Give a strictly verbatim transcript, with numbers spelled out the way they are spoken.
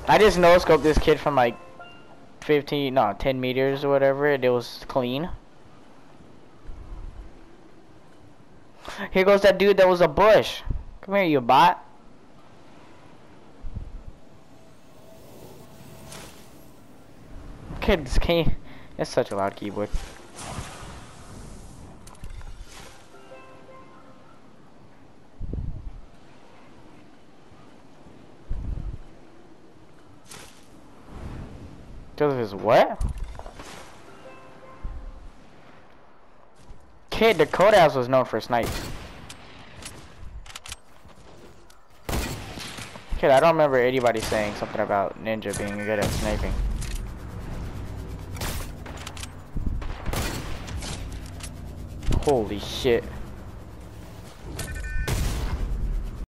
I just no scoped this kid from like fifteen, no, ten meters or whatever, and it was clean. Here goes that dude that was a bush. Come here, you bot. Kids can't. It's such a loud keyboard. Because of his what? Kid, the Codehouse was known for snipes. Kid, I don't remember anybody saying something about Ninja being good at sniping. Holy shit.